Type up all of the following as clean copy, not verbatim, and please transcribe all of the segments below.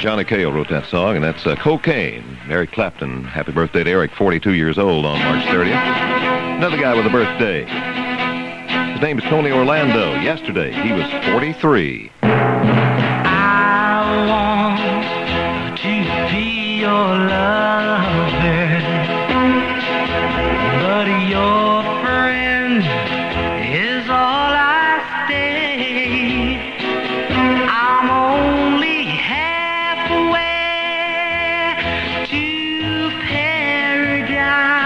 Johnny Cale wrote that song, and that's Cocaine. Eric Clapton. Happy birthday to Eric, 42 years old on March 30th. Another guy with a birthday. His name is Tony Orlando. Yesterday, he was 43. I want to be your lover, but your friend is all I stay. I'm only halfway to paradise,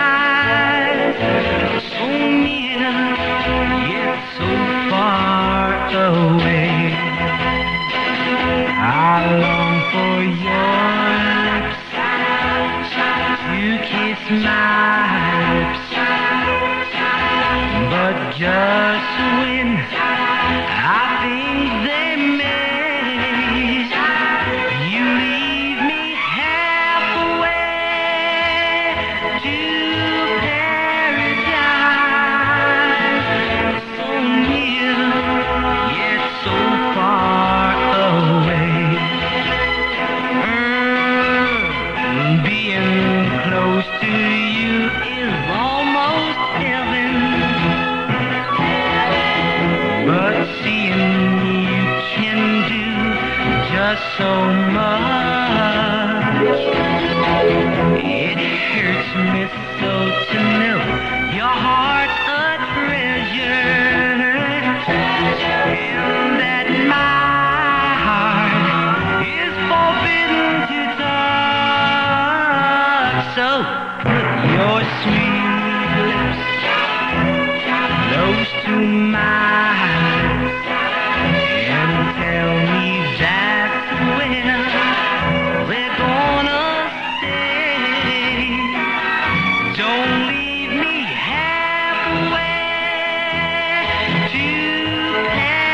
so near yet so far away. I long for your lips to kiss my lips, but just when I think they may, you leave me halfway to paradise, so near yet so far away. Being close to you is almost heaven, but seeing you can do just so much. It hurts me so to know your heart's a treasure, and that my heart is forbidden to touch. So put your sweet lips close to mine and tell me that's where we're gonna stay. Don't leave me halfway to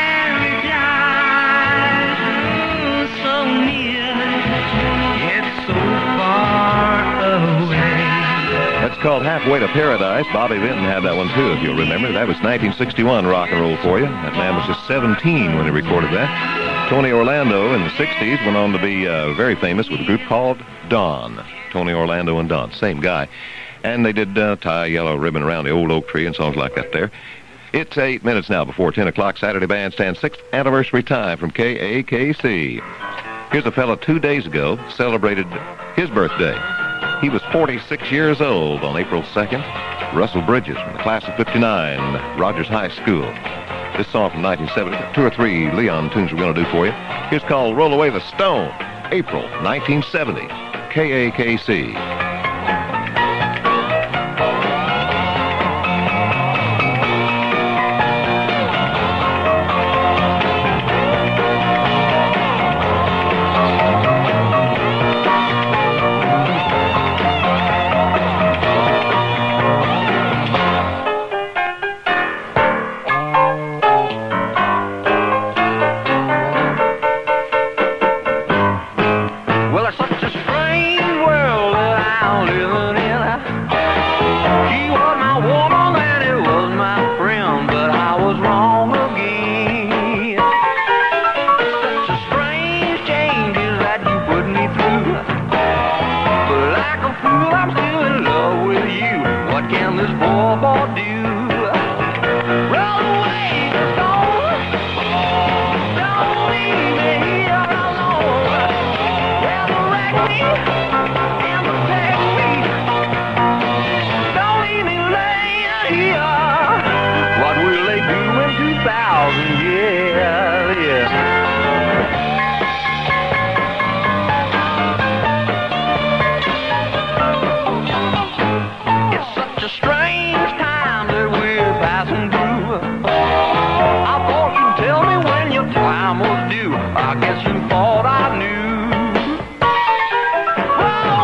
paradise, so near yet so far away. That's called Halfway to Paradise. Bobby Vinton had that one, too, if you'll remember. That was 1961 rock and roll for you. That man was just 17 when he recorded that. Tony Orlando in the 60s went on to be very famous with a group called Dawn. Tony Orlando and Dawn, same guy. And they did Tie a Yellow Ribbon Around the Old Oak Tree and songs like that there. It's 8 minutes now before 10 o'clock, Saturday Bandstand, 6th anniversary time from KAKC. Here's a fella 2 days ago celebrated his birthday. He was 46 years old on April 2nd. Russell Bridges from the class of 59, Rogers High School. This song from 1970, 2 or 3 Leon tunes we're going to do for you. Here's called Roll Away the Stone, April 1970, KAKC. I guess you thought I knew.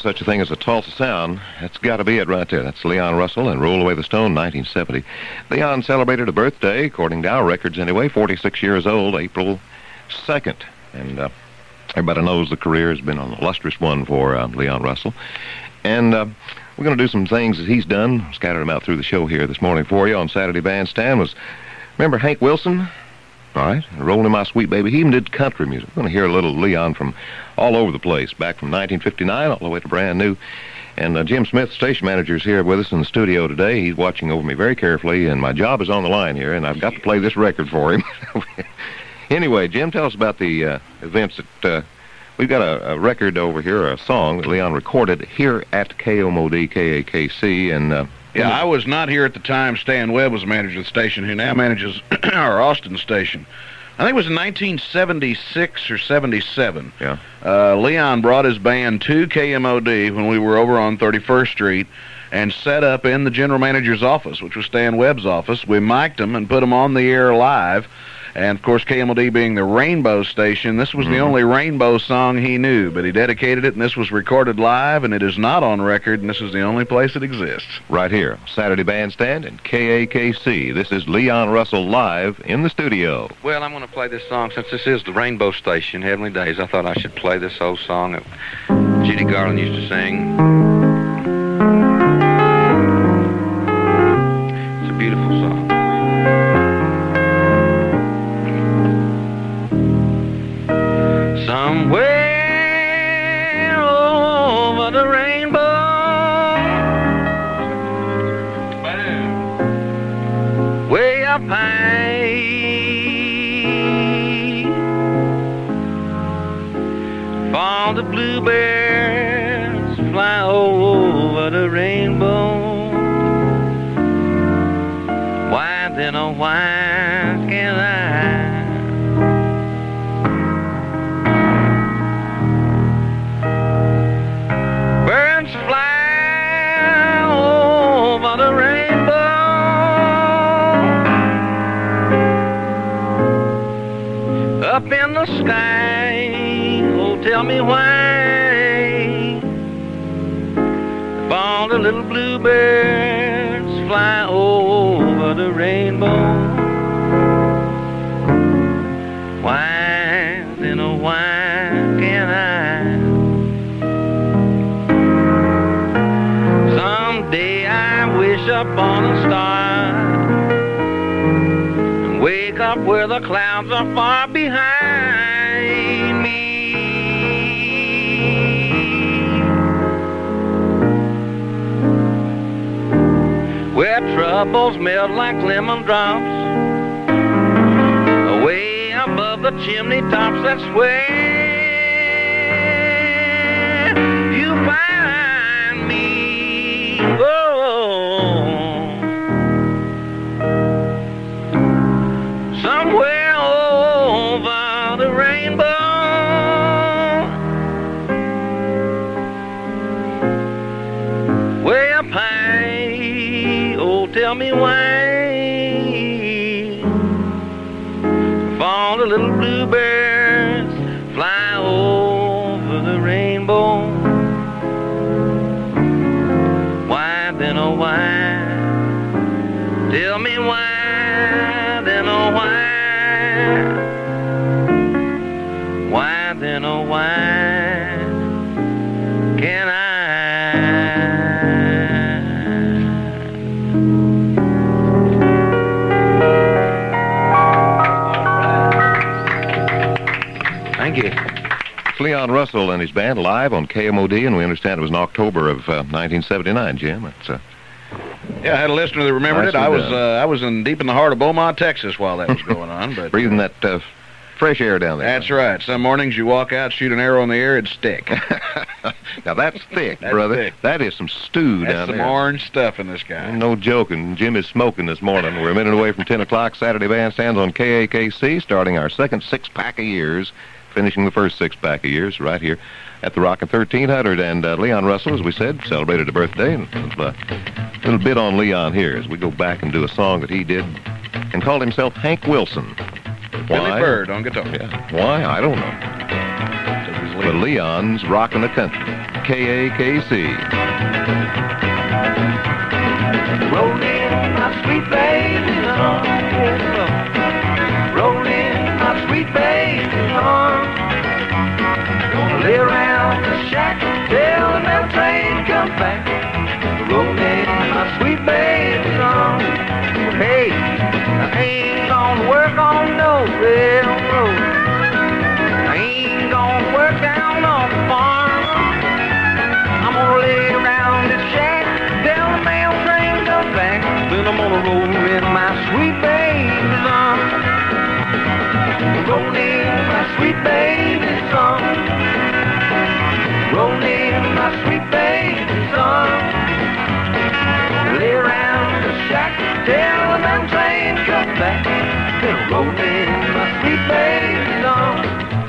such a thing as a Tulsa sound. That's got to be it right there. That's Leon Russell and Roll Away the Stone, 1970. Leon celebrated a birthday, according to our records anyway, 46 years old, April 2nd. And everybody knows the career has been an illustrious one for Leon Russell. And we're going to do some things that he's done. Scattered them out through the show here this morning for you on Saturday Bandstand. Remember Hank Wilson? All right, Rolling My Sweet Baby. He even did country music. We're going to hear a little Leon from all over the place, back from 1959 all the way to brand new. And Jim Smith, station manager, is here with us in the studio today. He's watching over me very carefully, and my job is on the line here, and I've got to play this record for him. Anyway, Jim, tell us about the events that... we've got a record over here, a song that Leon recorded here at KMOD KAKC, and... Yeah, I was not here at the time. Stan Webb was the manager of the station, who now manages our Austin station. I think it was in 1976 or 77. Yeah. Leon brought his band to KMOD when we were over on 31st Street and set up in the general manager's office, which was Stan Webb's office. We mic'd them and put them on the air live. And, of course, KMOD being the Rainbow station, this was the only Rainbow song he knew, but he dedicated it, and this was recorded live, and it is not on record, and this is the only place it exists. Right here, Saturday Bandstand and KAKC. This is Leon Russell live in the studio. Well, I'm going to play this song. Since this is the Rainbow station, Heavenly Days, I thought I should play this old song that Judy Garland used to sing. It's a beautiful song. Somewhere over the rainbow, way up high, fall the bluebirds fly over the rainbow. Why then, oh why can't I? Up in the sky, oh, tell me why all the little bluebirds fly over the rainbow. Why, then, oh, why can't I? Someday I wish upon a star, wake up where the clouds are far behind me, where troubles melt like lemon drops, away above the chimney tops. That's where you find me. Oh, somewhere over the rainbow, way up high, oh, tell me why, if all the little bluebirds fly over the rainbow, why then, oh, why, tell me why. Then oh why then oh why can I? Thank you. It's Leon Russell and his band live on KMOD, and we understand it was in October of 1979, Jim. It's Yeah, I had a listener that remembered it. I was in deep in the heart of Beaumont, Texas while that was going on. But breathing that fresh air down there. That's right. Some mornings you walk out, shoot an arrow in the air, it'd stick. Now that's thick, That's brother. thick. That is some stew That's down some there. orange stuff in this guy. No joking. Jim is smoking this morning. We're a minute away from 10 o'clock. Saturday Bandstands on KAKC, starting our second six-pack of years, finishing the first six-pack of years right here at the Rockin 1300. And Leon Russell, as we said, celebrated a birthday. And a little bit on Leon here as we go back and do a song that he did and called himself Hank Wilson. Billy Why? Bird on guitar. Yeah. Why? I don't know. But Leon's rocking the country. KAKC. Rolling my sweet baby's arm. Rolling my sweet baby's arm. Gonna lay around the shack till the mail train comes back. Rolling my sweet baby's arm. Hey, I ain't gonna work on no railroad. I ain't gonna work down on the farm. I'm gonna lay around this shack till the mail train comes back. Then I'm gonna roll in my sweet baby's arms. Roll in my sweet baby's arms. Roll in my sweet baby's arms. Lay around the shack till the mail train comes back. Then I'm roll in my sweet baby's arms.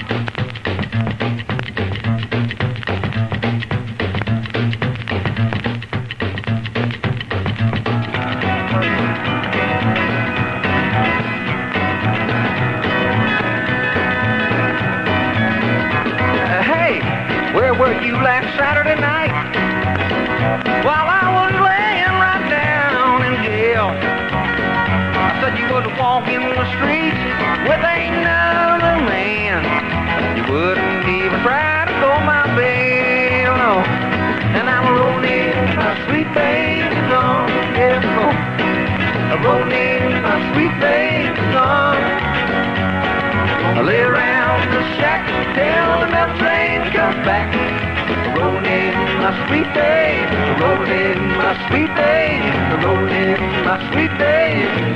Where were you last Saturday night? While I was laying right down in jail. I said you would walk in the streets with another man. You wouldn't even try to go my bail, no. And I'm rolling my sweet baby's on, yes, no. I'm rolling my sweet baby's on. I lay around the shack till the mail train comes back. Rolling my sweet baby, rolling my sweet baby, rolling my sweet baby.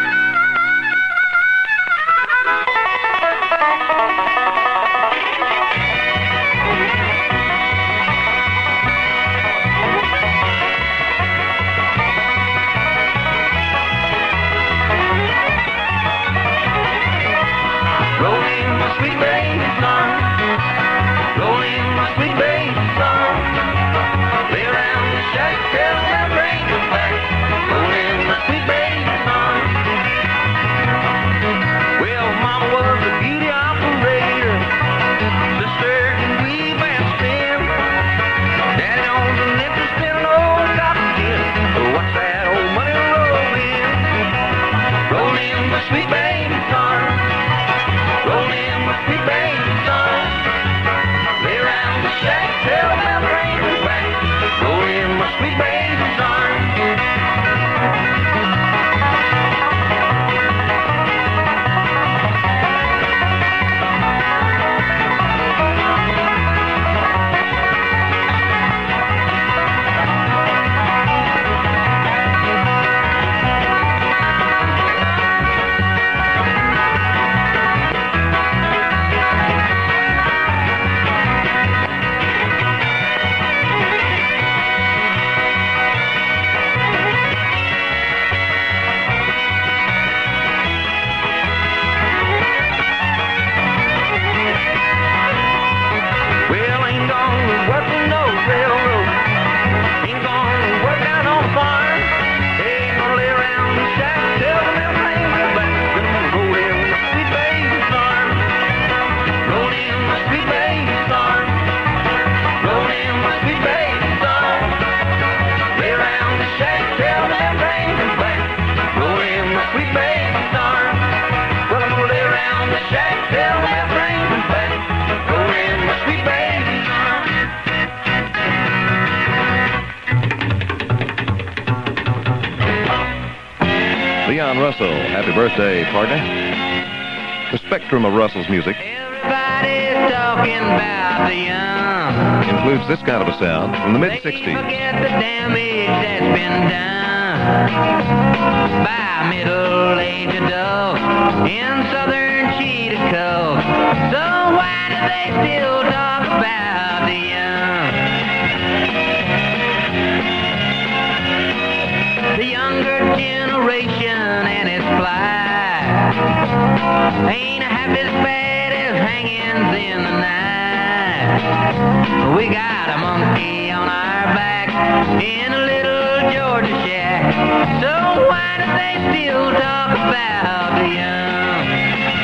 Russell, happy birthday, partner. The spectrum of Russell's music Everybody's talking about the young. includes this kind of a sound from the mid-60s. Forget the damage that's been done by middle-aged adults in southern cheetah coats. So why do they still talk about the young? The younger generation and its flight ain't half as bad as hangings in the night. We got a monkey on our back in a little Georgia shack. So why do they still talk about the young?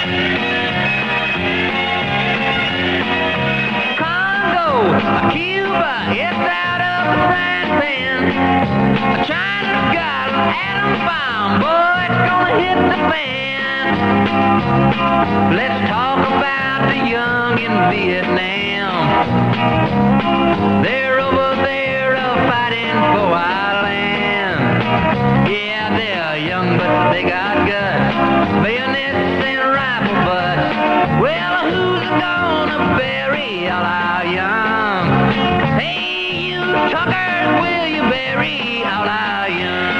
Congo, Cuba, tuba, it's out of the frying pan. China's got an atom bomb, boy, it's gonna hit the fan. Let's talk about the young in Vietnam. They're over there fighting for our land. Yeah, they're young, but they got guts, bayonets and rifle butts. Well, who's gonna bury all our young? Hey, you truckers, will you bury all our young?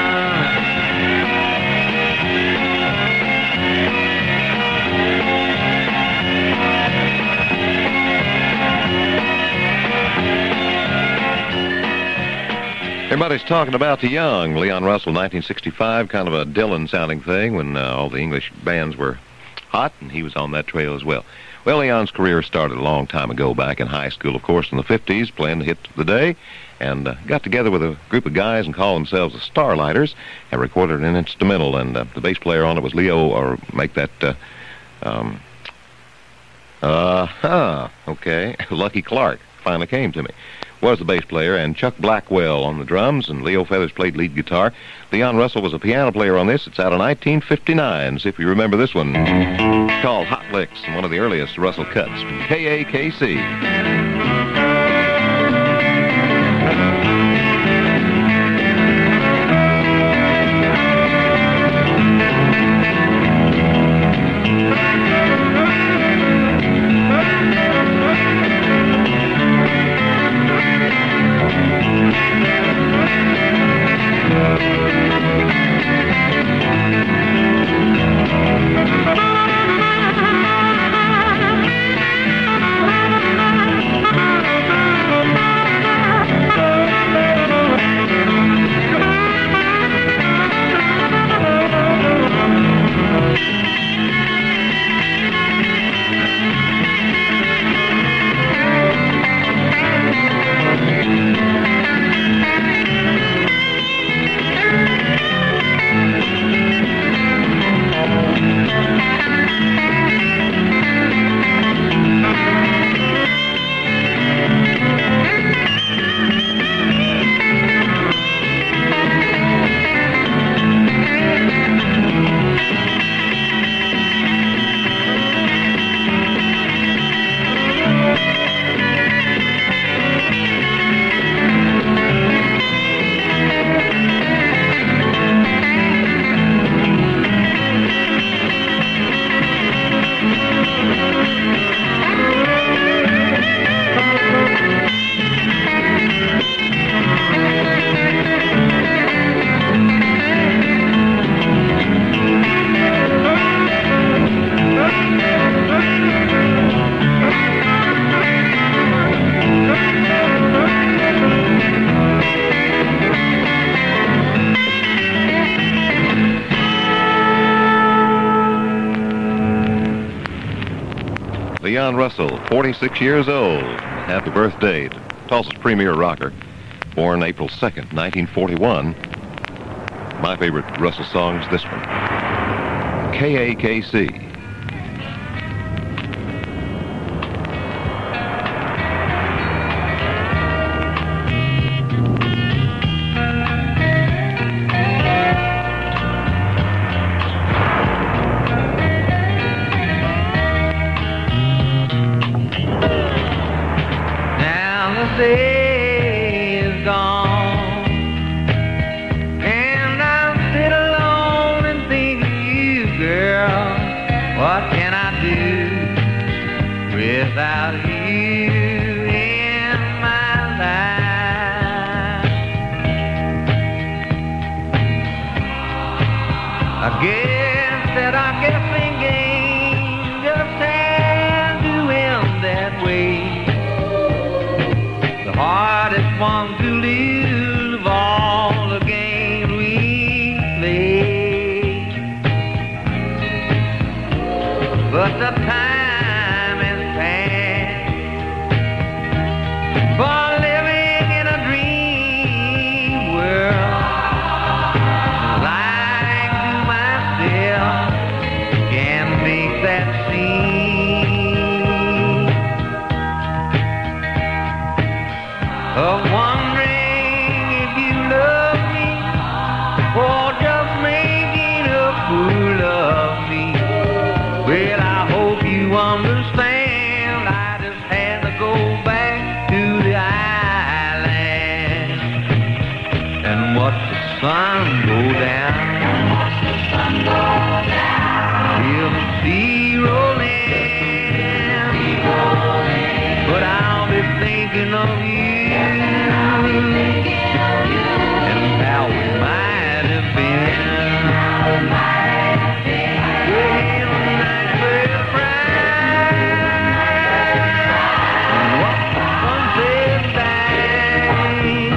Everybody's talking about the young. Leon Russell, 1965, kind of a Dylan-sounding thing when all the English bands were hot, and he was on that trail as well. Well, Leon's career started a long time ago, back in high school, of course, in the 50s, playing the hit of the day, and got together with a group of guys and called themselves the Starlighters, and recorded an instrumental, and the bass player on it was Leo, or make that, okay, Lucky Clark finally came to me. Was the bass player, and Chuck Blackwell on the drums, and Leo Feathers played lead guitar. Leon Russell was a piano player on this. It's out of 1959. See if you remember this one. It's called Hot Licks, and one of the earliest Russell cuts from KAKC. Leon Russell, 46 years old. Happy birthday to Tulsa's premier rocker, born April 2nd, 1941. My favorite Russell song is this one, KAKC. Day is gone, and I'm sit alone and think of you, girl. What can I do without you in my life? I guess that our guessing game just had to end that way. Hardest one to lose of all the games we play. But the time has passed for living in a dream world. Lying to myself sun go down. Feel the sea rolling, but I'll be thinking of you, and how we might have been. When the night fell bright, and what the sunset died.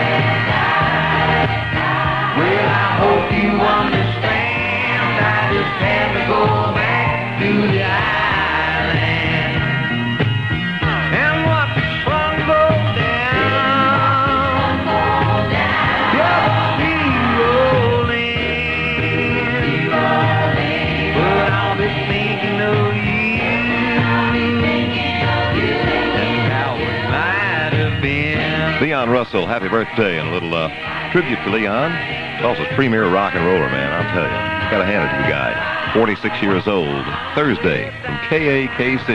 Well, I hope you understand, I just had to go back to the island and watch the sun go down. Yeah, the sea rolling, but I'll be thinking of you and how it might have been. Leon Russell, happy birthday, and a little tribute to Leon. Tulsa's premier rock and roller, man, I'll tell you. Got to hand it to the guy. 46 years old, Thursday, from KAKC.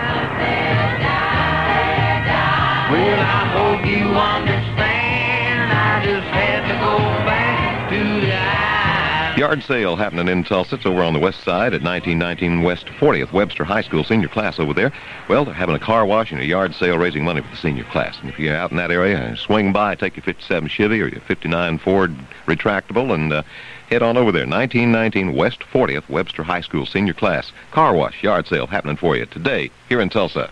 Well, I hope you understand, I just had to go back to the island. Yard sale happening in Tulsa. It's over on the west side at 1919 West 40th, Webster High School senior class over there. Well, they're having a car wash and a yard sale raising money for the senior class. And if you're out in that area, swing by, take your 57 Chevy or your 59 Ford retractable and head on over there. 1919 West 40th, Webster High School senior class. Car wash, yard sale happening for you today here in Tulsa.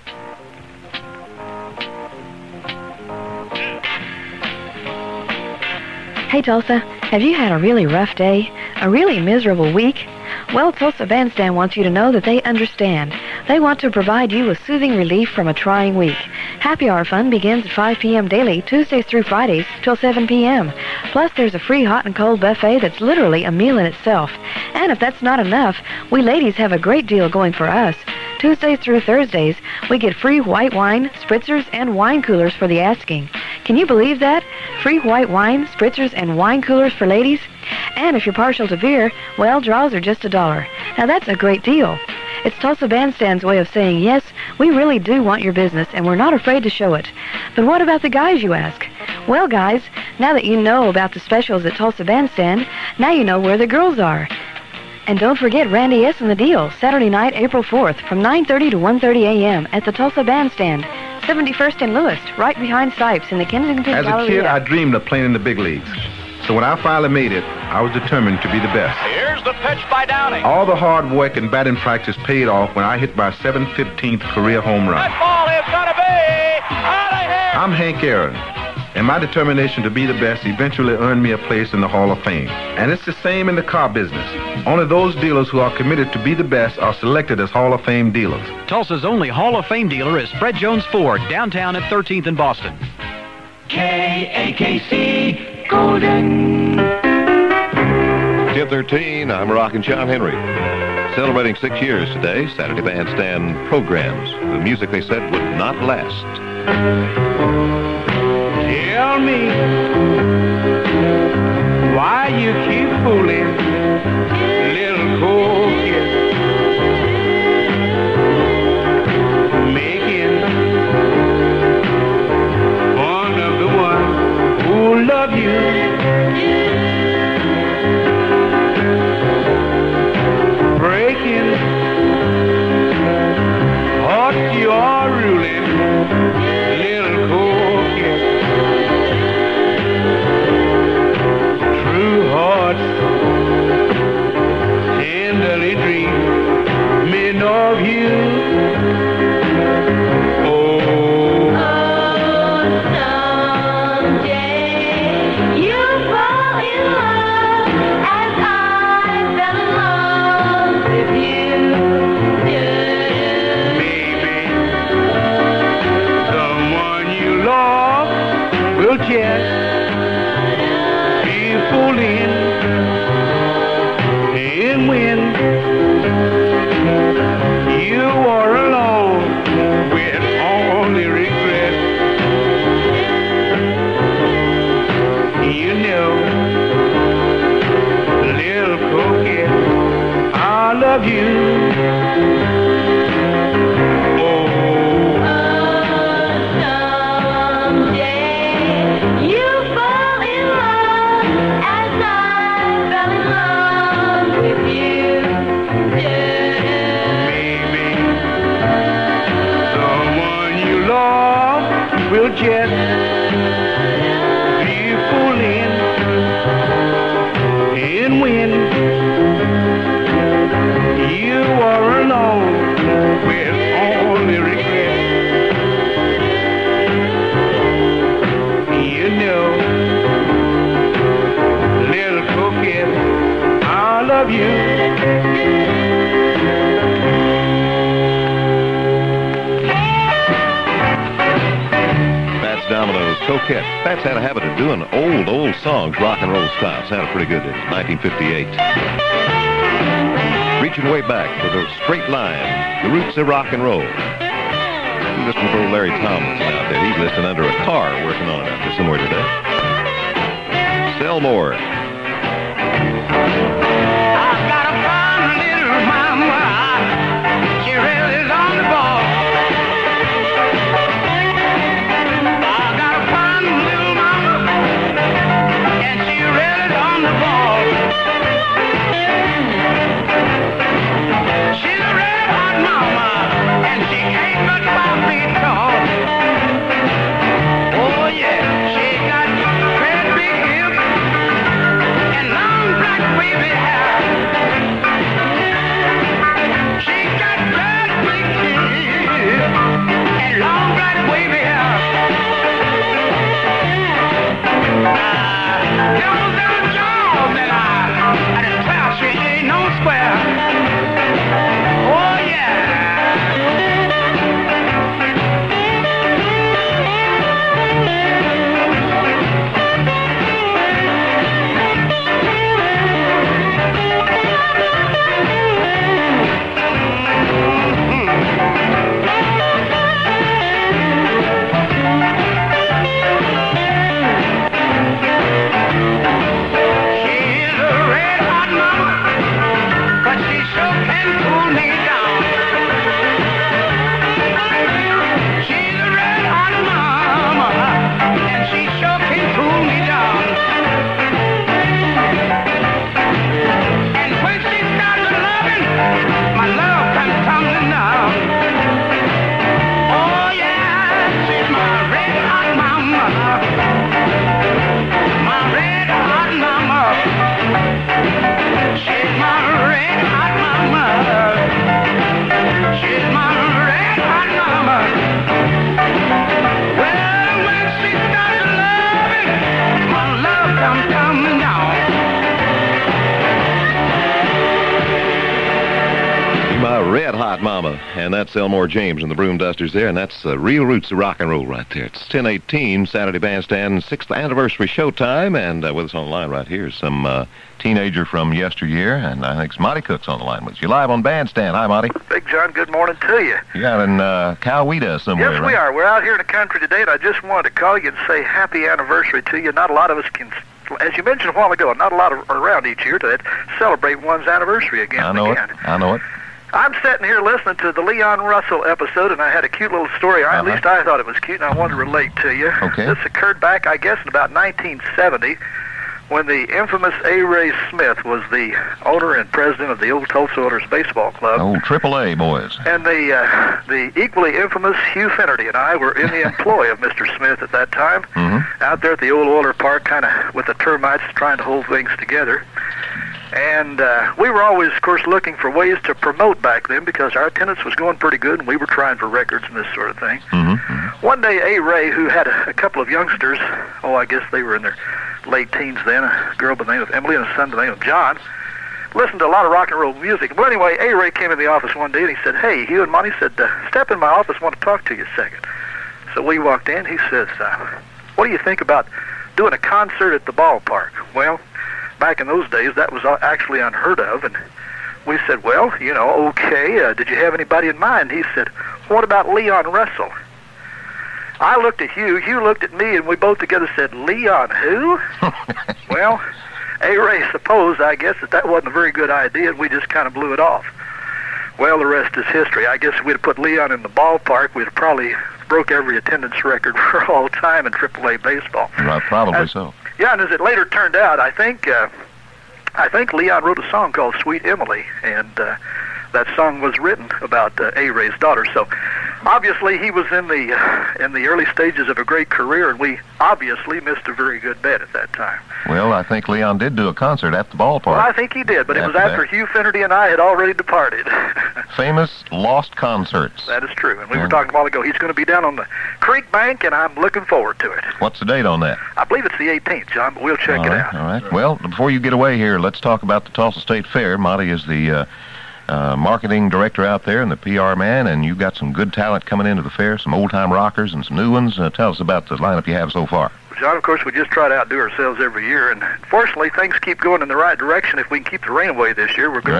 Hey, Tulsa, have you had a really rough day? A really miserable week? Well, Tulsa Bandstand wants you to know that they understand. They want to provide you with soothing relief from a trying week. Happy Hour Fun begins at 5 p.m. daily, Tuesdays through Fridays, till 7 p.m. Plus, there's a free hot and cold buffet that's literally a meal in itself. And if that's not enough, we ladies have a great deal going for us. Tuesdays through Thursdays, we get free white wine, spritzers, and wine coolers for the asking. Can you believe that? Free white wine, spritzers, and wine coolers for ladies? And if you're partial to beer, well, draws are just $1. Now that's a great deal. It's Tulsa Bandstand's way of saying, yes, we really do want your business, and we're not afraid to show it. But what about the guys, you ask? Well, guys, now that you know about the specials at Tulsa Bandstand, now you know where the girls are. And don't forget Randy S. and the Deal, Saturday night, April 4th, from 9:30 to 1:30 a.m. at the Tulsa Bandstand, 71st and Lewis, right behind Sipes in the Kensington As a Galleria. kid, I dreamed of playing in the big leagues. So when I finally made it, I was determined to be the best. Here's the pitch by Downing. All the hard work and batting practice paid off when I hit my 715th career home run. That ball is going to be out of here. I'm Hank Aaron, and my determination to be the best eventually earned me a place in the Hall of Fame. And it's the same in the car business. Only those dealers who are committed to be the best are selected as Hall of Fame dealers. Tulsa's only Hall of Fame dealer is Fred Jones Ford, downtown at 13th and Boston. KAKC Golden. 10:13, I'm Rockin' John Henry. Celebrating 6 years today, Saturday Bandstand programs. The music they said would not last. Tell me why you keep fooling, little coquette, making fun of the one who love you. Breaking hearts you are ruling, little coquette. True hearts tenderly dreaming of you. And when you are alone with only regret, you know, little coquette, I love you. Someday you fall in love as I love you. Domino's Coquette. Fats had a habit of doing old songs, rock and roll style. Sounded pretty good in 1958. Reaching way back with a straight line, the roots of rock and roll. You listen to old Larry Tomlinson out there. He's listening under a car working on it out there somewhere today. Selmore. I've got a fine little mama. She really is on the ball. Mama, and that's Elmore James and the Broom Dusters there, and that's the real roots of rock and roll right there. It's 10:18, Saturday Bandstand, 6th anniversary showtime, and with us on the line right here is some teenager from yesteryear, and I think it's Monte Cook's on the line with us. You're live on Bandstand. Hi, Monte. Big John, good morning to you. You're out in Coweta somewhere, Yes, right? we are. We're out here in the country today, and I just wanted to call you and say happy anniversary to you. Not a lot of us can, as you mentioned a while ago, not a lot are around each year to celebrate one's anniversary again. I know it. I'm sitting here listening to the Leon Russell episode, and I had a cute little story. At least I thought it was cute, and I wanted to relate to you. Okay. This occurred back, I guess, in about 1970, when the infamous A. Ray Smith was the owner and president of the old Tulsa Oilers Baseball Club. Oh, AAA boys. And the equally infamous Hugh Finnerty and I were in the employ of Mr. Smith at that time, out there at the old Oiler Park, kind of with the termites trying to hold things together. And we were always, of course, looking for ways to promote back then because our attendance was going pretty good, and we were trying for records and this sort of thing. One day, A. Ray, who had a couple of youngsters, I guess they were in their late teens then, a girl by the name of Emily and a son by the name of John, listened to a lot of rock and roll music. Well, anyway, A. Ray came in the office one day, and he said, "Hey," Hugh and Monte said, "Step in my office, I want to talk to you a second." So we walked in. He says, "What do you think about doing a concert at the ballpark?" Well, back in those days, that was actually unheard of, and we said, "Well, okay, did you have anybody in mind?" He said, "What about Leon Russell?" I looked at Hugh, Hugh looked at me, and we both together said, "Leon who?" Well, A. Ray supposed, I guess, that wasn't a very good idea, and we just kind of blew it off. Well, the rest is history. I guess if we'd have put Leon in the ballpark, we'd have probably broke every attendance record for all time in AAA baseball. Right, probably so. Yeah, and as it later turned out, I think Leon wrote a song called Sweet Emily, and that song was written about A. Ray's daughter. So obviously he was in the early stages of a great career, and we obviously missed a very good bet at that time. Well, I think Leon did do a concert at the ballpark. Well, I think he did, but it was after Hugh Finnerty and I had already departed. Famous lost concerts. That is true, and we were talking a while ago. He's going to be down on the creek bank, and I'm looking forward to it. What's the date on that? I believe it's the 18th, John, but we'll check it out. All right. Well, before you get away here, let's talk about the Tulsa State Fair. Monte is the marketing director out there and the PR man, and you've got some good talent coming into the fair, some old-time rockers and some new ones. Tell us about the lineup you have so far. Well, John, of course, we just try to outdo ourselves every year, and fortunately, things keep going in the right direction. If we can keep the rain away this year, we're going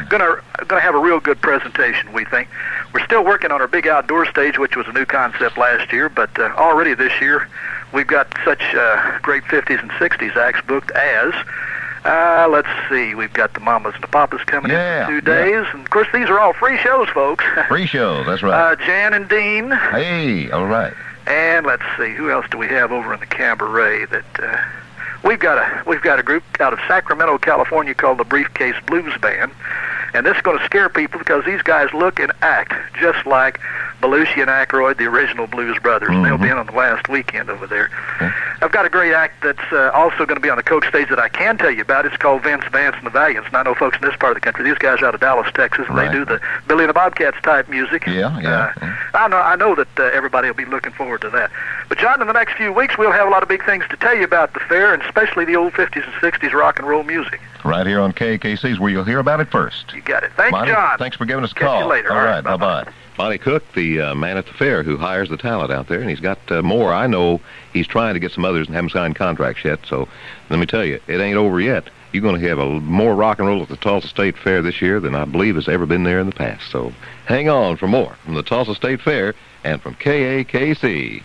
to have a real good presentation, we think. We're still working on our big outdoor stage, which was a new concept last year, but already this year, we've got such great 50s and 60s acts booked as... let's see, we've got the Mamas and the Papas coming in for 2 days. And, of course, these are all free shows, folks. Free shows, that's right. Jan and Dean. Hey, all right. And let's see, who else do we have over in the cabaret that... We've got a group out of Sacramento, California called the Briefcase Blues Band. And this is going to scare people because these guys look and act just like Belushi and Aykroyd, the original Blues Brothers. Mm-hmm. They'll be in on the last weekend over there. Okay. I've got a great act that's also going to be on the Coke stage that I can tell you about. It's called Vince Vance and the Valiants. And I know folks in this part of the country, these guys are out of Dallas, Texas, and they do the Billy and the Bobcats type music. Yeah. I know that everybody will be looking forward to that. But, John, in the next few weeks, we'll have a lot of big things to tell you about the fair, and especially the old 50s and 60s rock and roll music. Right here on KKC's where you'll hear about it first. You got it. Thanks, Monte, John. Thanks for giving us a Catch call. you later. All right, bye-bye. Monte Cook, the man at the fair who hires the talent out there, and he's got more. I know he's trying to get some others and haven't signed contracts yet, so let me tell you, it ain't over yet. You're going to have more rock and roll at the Tulsa State Fair this year than I believe has ever been there in the past. So hang on for more from the Tulsa State Fair and from KAKC.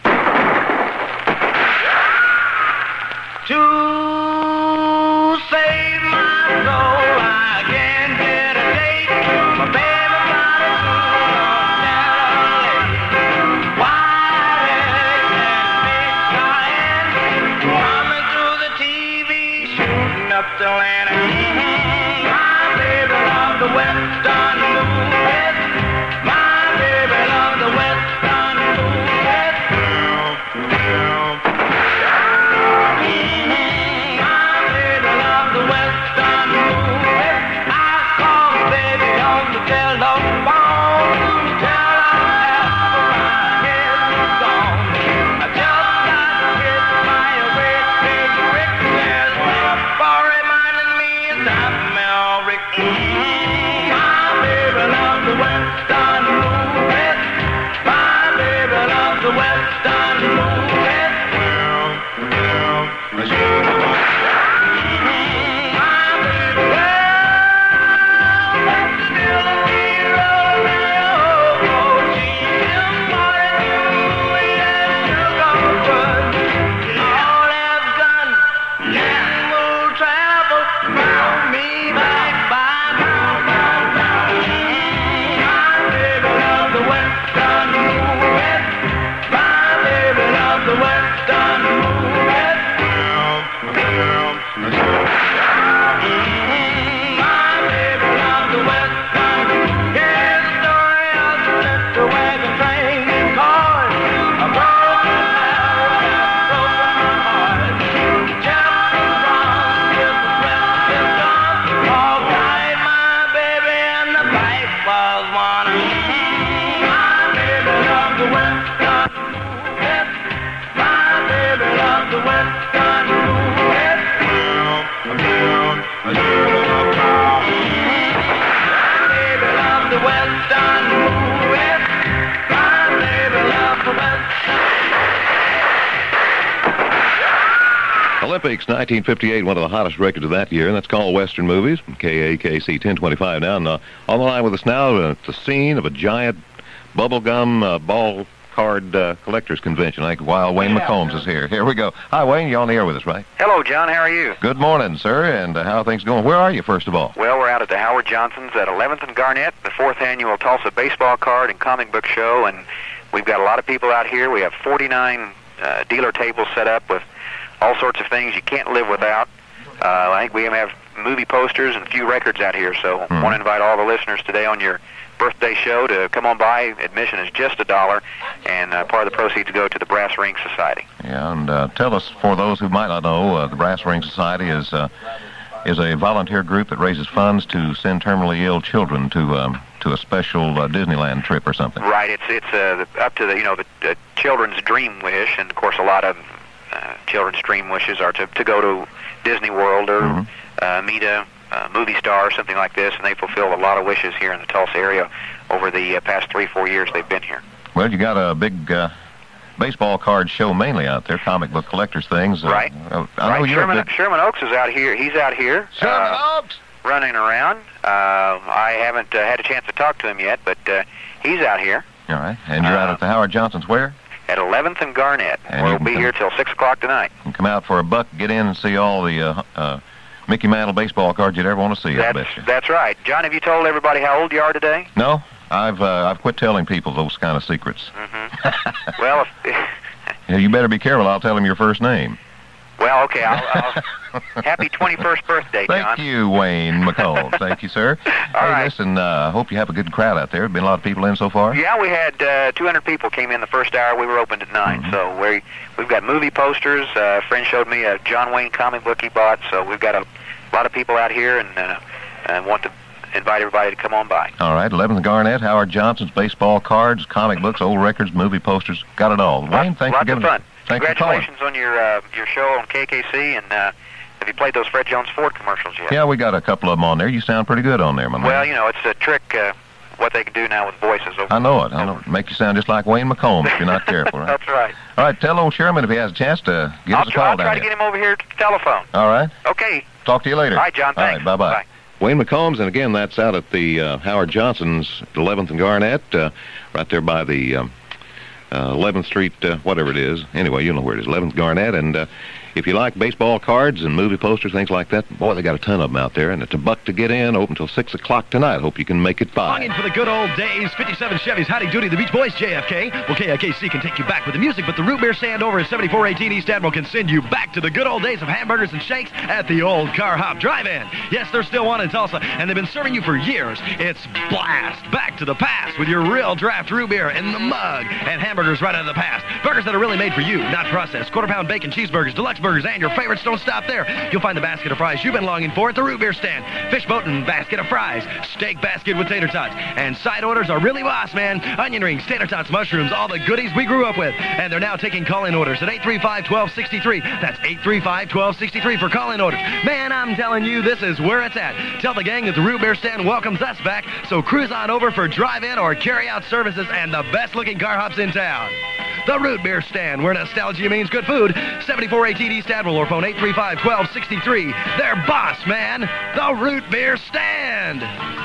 To save my soul, I can't get a date. My baby got a suit on white eggs and big giant, coming through the TV, shooting up the land. My baby loves the Western movies. My baby loves the Western movies. Olympics 1958, one of the hottest records of that year, and that's called Western Movies. KAKC 1025 now. And on the line with us now, the scene of a giant bubblegum ball card collectors convention. I think Wild Wayne McCombs is here. Here we go. Hi, Wayne. You're on the air with us, right? Hello, John. How are you? Good morning, sir. And how are things going? Where are you, first of all? Well, we're out at the Howard Johnson's at 11th and Garnett, the 4th annual Tulsa Baseball Card and Comic Book Show, and we've got a lot of people out here. We have 49 dealer tables set up with all sorts of things you can't live without. I think we have movie posters and a few records out here, so I want to invite all the listeners today on your birthday show to come on by. Admission is just $1, and part of the proceeds go to the Brass Ring Society. Yeah, and tell us, for those who might not know, the Brass Ring Society is a volunteer group that raises funds to send terminally ill children to a special Disneyland trip or something. Right. It's up to the children's dream wish, and of course a lot of children's dream wishes are to go to Disney World or meet a movie star or something like this, and they fulfill a lot of wishes here in the Tulsa area over the past 3-4 years they've been here. Well, you got a big baseball card show mainly out there, comic book collectors things. Right. I know Sherman Oaks is out here. He's out here. Sherman Oaks! Running around. I haven't had a chance to talk to him yet, but he's out here. All right. And you're out at the Howard Johnson's where? At 11th and Garnett. We'll be here till 6 o'clock tonight. You can come out for $1, get in and see all the Mickey Mantle baseball cards you'd ever want to see. That's right. John, have you told everybody how old you are today? No. I've quit telling people those kind of secrets. Mm-hmm. Well, you better be careful. I'll tell them your first name. Well, okay. I'll happy 21st birthday, John. Thank you, Wayne McCall. Thank you, sir. All right. Listen, hope you have a good crowd out there. There's been a lot of people in so far? Yeah, we had 200 people came in the first hour. We were opened at 9. So we've got movie posters. A friend showed me a John Wayne comic book he bought. So we've got a lot of people out here and want to invite everybody to come on by. All right, 11th Garnett, Howard Johnson's baseball cards, comic books, old records, movie posters, got it all. Wayne, thanks for giving us. Congratulations on your show on KKC, and have you played those Fred Jones Ford commercials yet? Yeah, we got a couple of them on there. You sound pretty good on there, my man. Well, it's a trick what they can do now with voices. I know it. Make you sound just like Wayne McComb if you're not careful, right? That's right. All right, tell old Sherman if he has a chance to give us a call I'll try to get him over here to the telephone. All right. Okay. Talk to you later. All right, John. Thanks. All right, bye-bye. Bye. Wayne McCombs, and again, that's out at the Howard Johnson's 11th and Garnett, right there by the 11th Street, whatever it is. Anyway, you know where it is, 11th Garnett. And if you like baseball cards and movie posters, things like that, boy, they got a ton of them out there. And it's $1 to get in, open till 6 o'clock tonight. Hope you can make it by. Longing for the good old days, 57 Chevys, Howdy Doody, the Beach Boys, JFK. Well, KIKC can take you back with the music, but the root beer stand over at 7418 East Admiral can send you back to the good old days of hamburgers and shakes at the old Car Hop Drive-In. Yes, there's still one in Tulsa, and they've been serving you for years. It's blast back to the past with your real draft root beer in the mug and hamburgers right out of the past. Burgers that are really made for you, not processed. Quarter-pound bacon cheeseburgers, deluxe burgers, and your favorites don't stop there. You'll find the basket of fries you've been longing for at the root beer stand. Fish boat and basket of fries, steak basket with tater tots, and side orders are really boss, man. Onion rings, tater tots, mushrooms, all the goodies we grew up with. And they're now taking call-in orders at 835-1263. That's 835-1263 for call-in orders. Man, I'm telling you, this is where it's at. Tell the gang that the root beer stand welcomes us back, so cruise on over for drive-in or carry-out services and the best-looking car hops in town. The Root Beer Stand, where nostalgia means good food. 7418 East Admiral or phone 835-1263. They're boss, man. The Root Beer Stand.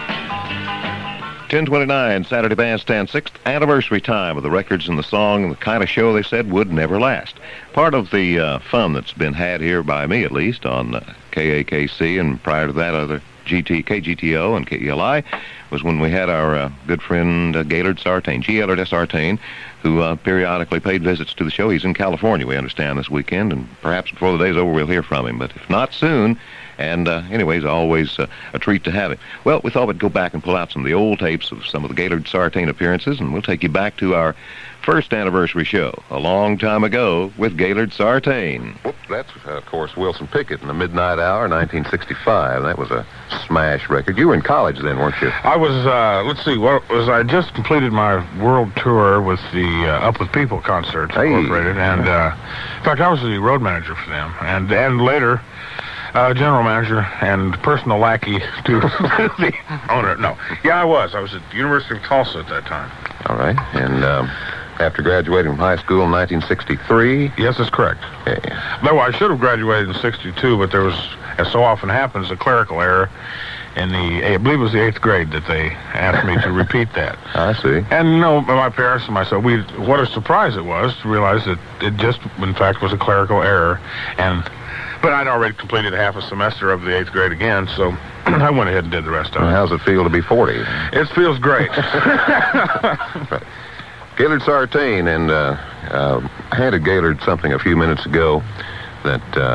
10:29, Saturday Bandstand, 6th anniversary time of the records and the song, and the kind of show they said would never last. Part of the fun that's been had here by me, at least, on KAKC, and prior to that, other KGTO and KELI, was when we had our good friend Gailard Sartain, Gailard Sartain, who periodically paid visits to the show. He's in California, we understand, this weekend, and perhaps before the day's over we'll hear from him, but if not soon. And anyways, always a treat to have him. Well, we thought we'd go back and pull out some of the old tapes of some of the Gailard Sartain appearances, and we'll take you back to our first anniversary show, a long time ago, with Gailard Sartain. Whoop, that's, of course, Wilson Pickett in the Midnight Hour, 1965. That was a smash record. You were in college then, weren't you? I was, I just completed my world tour with the Up With People concerts incorporated, and in fact, I was the road manager for them, and later, general manager and personal lackey to the owner. No. Yeah, I was. I was at the University of Tulsa at that time. All right. And after graduating from high school in 1963? Yes, that's correct. Okay. No, I should have graduated in 62, but there was, as so often happens, a clerical error in I believe it was the 8th grade that they asked me to repeat that. I see. And, my parents and myself, what a surprise it was to realize that it just, in fact, was a clerical error. But I'd already completed half a semester of the 8th grade again, so I went ahead and did the rest of it. How's it feel to be 40? It feels great. Right. Gailard Sartain, and I handed Gailard something a few minutes ago that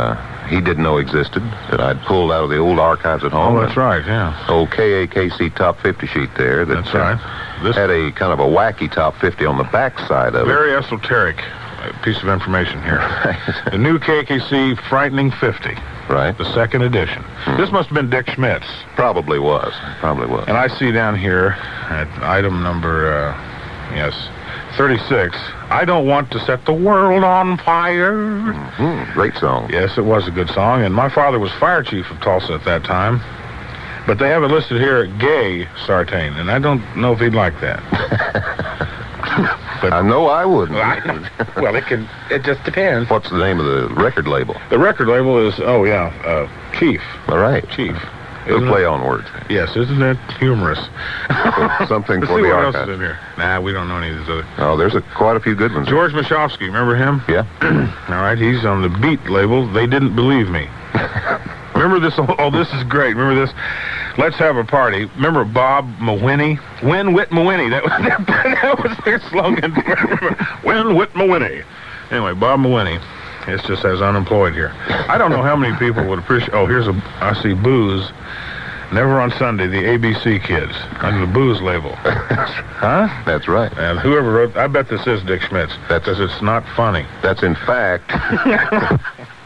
he didn't know existed, that I'd pulled out of the old archives at home. Oh, that's right, yeah. Old KAKC Top 50 sheet there. That's right. This had a kind of a wacky Top 50 on the back side of very esoteric piece of information here. The new KAKC Frightening 50. Right. The second edition. This must have been Dick Schmidt's. Probably was. And I see down here at item number, 36, I don't want to set the world on fire. Great song. Yes, it was a good song. And my father was fire chief of Tulsa at that time. But they have it listed here, Gay Sartain, and I don't know if he'd like that. But I know I wouldn't. Well, it just depends. What's the name of the record label? The record label is, Chief. All right. Chief. Good play on words. Yes, isn't that humorous? Something Let's for see the what archive. else is in here. Nah, we don't know any of these other. Oh, there's quite a few good ones. George Michalski, remember him? Yeah. All right, he's on the Beat label. They Didn't Believe Me. Remember this? Oh, this is great. Remember this? Let's Have a Party. Remember Bob Mawhinney? Win Wit Mawhinney. That was their slogan. Win Wit Mawhinney. Anyway, Bob Mawhinney. It just says unemployed here. I don't know how many people would appreciate. Oh, I see Booze. Never on Sunday, the ABC Kids, under the Booze label. Huh? That's right. And whoever wrote, I bet this is Dick Schmidt's. Because it's not funny. That's in fact an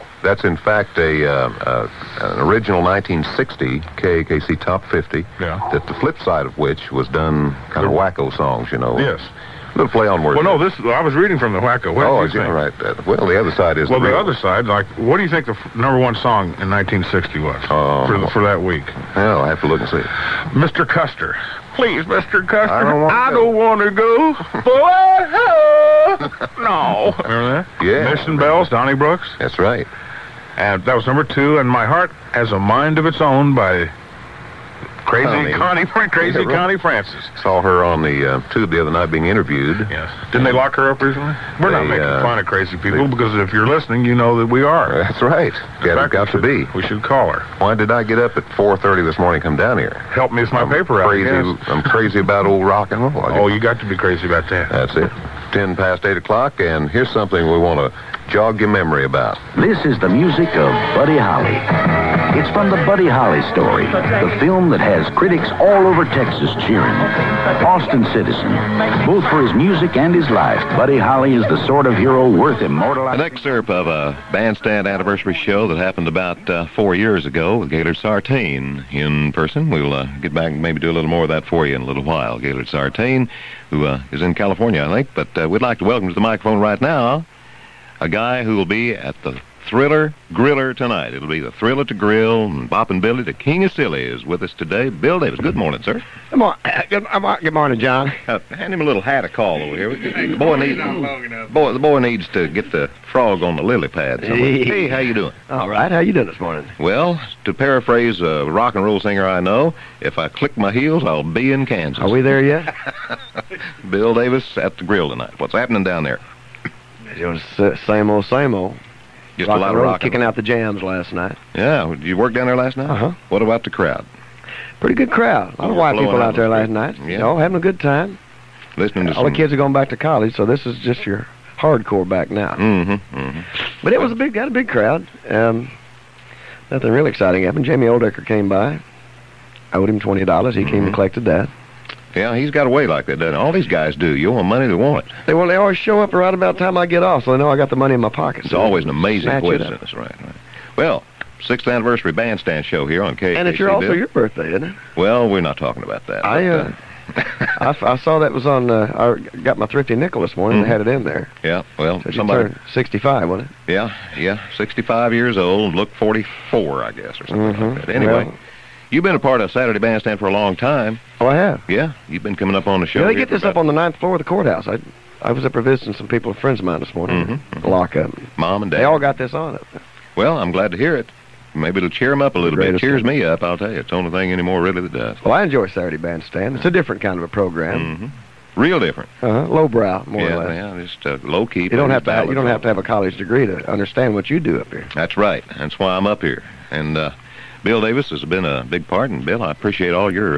original 1960 KAKC Top 50. Yeah. That the flip side of which was done kind of wacko songs, you know. Yes. A little play on words. Well, no, I was reading from the wacko. What oh, do you think? right. Well, the other side is well, the other side, like, what do you think the number one song in 1960 was for that week? Well, I have to look and see. Mr. Custer. Please, Mr. Custer. I don't want to go. No. Remember that? Yeah. Mission Bells, Donnie Brooks. That's right. And that was number 2. And My Heart Has a Mind of Its Own by Connie Francis. Saw her on the tube the other night being interviewed. Yes. Didn't they lock her up recently? We're not making fun of crazy people because if you're listening, you know that we are. That's right. Got to be. We should call her. Why did I get up at 4:30 this morning and come down here? Help me with my paper out. I'm crazy about old rock and roll. Oh, you got to be crazy about that. That's it. 10 past 8 o'clock, and here's something we want to jog your memory about. This is the music of Buddy Holly. It's from the Buddy Holly story, the film that has critics all over Texas cheering. Austin citizen, both for his music and his life, Buddy Holly is the sort of hero worth immortalizing. An excerpt of a Bandstand anniversary show that happened about 4 years ago with Gailard Sartain in person. We'll get back and maybe do a little more of that for you in a little while. Gailard Sartain, who is in California, I think, but we'd like to welcome to the microphone right now a guy who will be at the Thriller Griller tonight. It'll be the Thriller to Grill, and Bop and Billy, the King of Silly, is with us today. Bill Davis, good morning, sir. Good morning, John. Hand him a little hat of call over here. The boy needs to get the frog on the lily pad. Hey, how you doing? All right, how you doing this morning? Well, to paraphrase a rock and roll singer I know, if I click my heels, I'll be in Kansas. Are we there yet? Bill Davis at the grill tonight. What's happening down there? It was same old. Just a lot of rock. Kicking out the jams last night. Yeah, did you work down there last night? Uh-huh. What about the crowd? Pretty good crowd. A lot of white people out there last night. Yeah. Having a good time. Listening to all the kids are going back to college, so this is just your hardcore back now. But it was got a big crowd. Nothing really exciting happened. Jamie Oldecker came by. I owed him $20. He came and collected that. Yeah, he's got a way like that, doesn't he? All these guys do. You owe them money, they want it. They always show up right about the time I get off, so they know I got the money in my pocket. It's always an amazing coincidence, right. Well, 6th anniversary bandstand show here on KKC. And it's also your birthday, isn't it? Well, we're not talking about that. I saw that was on, I got my thrifty nickel this morning, They had it in there. Yeah, well, so somebody... 65, wasn't it? Yeah, 65 years old, look 44, I guess, or something like that. Anyway... Well, you've been a part of Saturday Bandstand for a long time. Oh, I have. Yeah, you've been coming up on the show. Yeah, they get this up on the 9th floor of the courthouse. I was up there visiting some people, friends of mine this morning. Lock up. Mom and Dad. They all got this on it. Well, I'm glad to hear it. Maybe it'll cheer them up a little bit. It cheers me up, I'll tell you. It's the only thing anymore really that does. Well, I enjoy Saturday Bandstand. It's a different kind of a program. Real different. Lowbrow, more or less. Yeah, just low key. You don't have to have a college degree to understand what you do up here. That's right. That's why I'm up here. And Bill Davis has been a big part, and Bill, I appreciate all your